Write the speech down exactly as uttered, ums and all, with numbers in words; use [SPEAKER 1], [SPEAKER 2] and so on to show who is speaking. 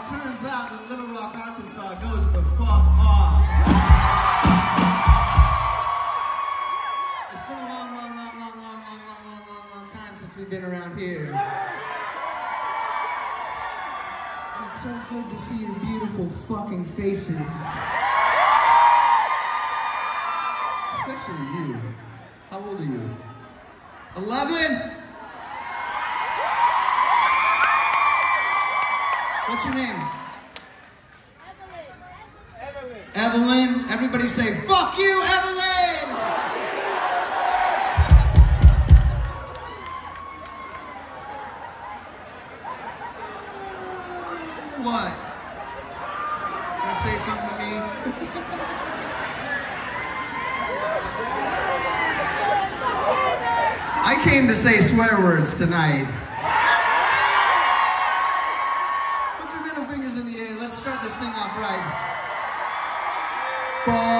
[SPEAKER 1] turns out that Little Rock, Arkansas goes the fuck off. It's been a long, long, long, long, long, long, long, long, long, long time since we've been around here. And it's so good to see your beautiful fucking faces. Especially you. How old are you? Eleven? What's your name? Evelyn. Evelyn. Evelyn. Everybody say, fuck you, Evelyn! What? You wanna say something to me? I came to say swear words tonight. Put your middle fingers in the air. Let's start this thing off right. Fuck.